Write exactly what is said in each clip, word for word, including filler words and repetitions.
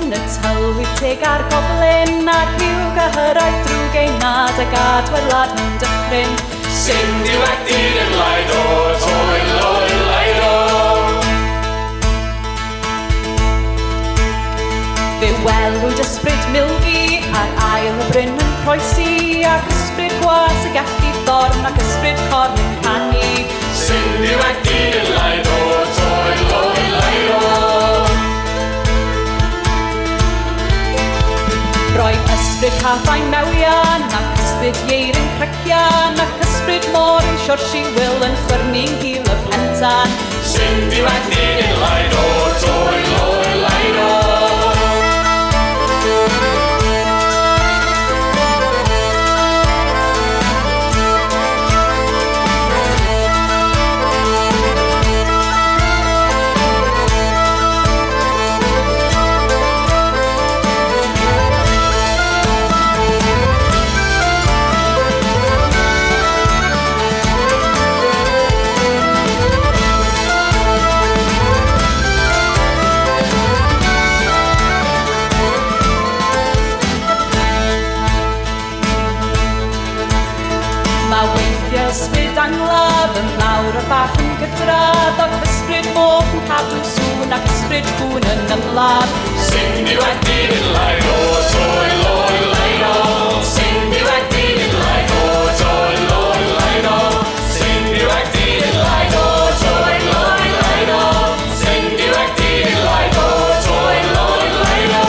y tylwyth teg ar goblin ac i'w gyhyrraeth drwg ein nad ag adwylad mewn dyffryn. Sy'n diwedyn yn laido, toel o'i laido. Fe welwyd ysbryd milgi ar ail y bryn yn croesi ac ysbryd gwas y gallu thorn ac ysbryd corn yn canu. Sy'n diwedyn yn laido, toel o'i laido. Roedd ysbryd cathau'n mewian ac ysbryd ieir yn crecian ac ysbryd môr yn siorsi wil yn chwyrnu'n hil y pentan. Sy'n diwedyn yn laido, toel o'i laido. Ysbryd anglaf yn lawr y bach yn gydradd ac ysbryd moch yn cadw sŵn ac ysbryd cwn yn ymladd. Sy'n diwedyn yn laido, toel o'i laido. Sy'n diwedyn yn laido, toel o'i laido. Sy'n diwedyn yn laido, toel o'i laido. Sy'n diwedyn yn laido, toel o'i laido.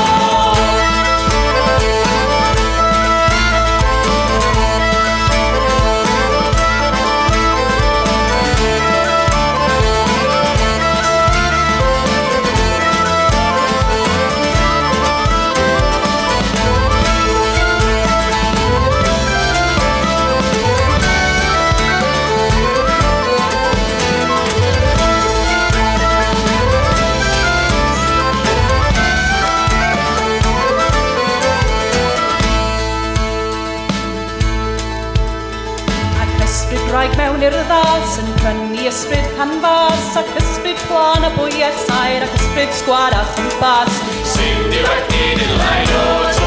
Rhaid mewn i'r ddas yn prynu ysbryd canfas ac ysbryd plan a bwyau sair ac ysbryd sgwar a chwmpas. Sy'n diwedyn yn laido,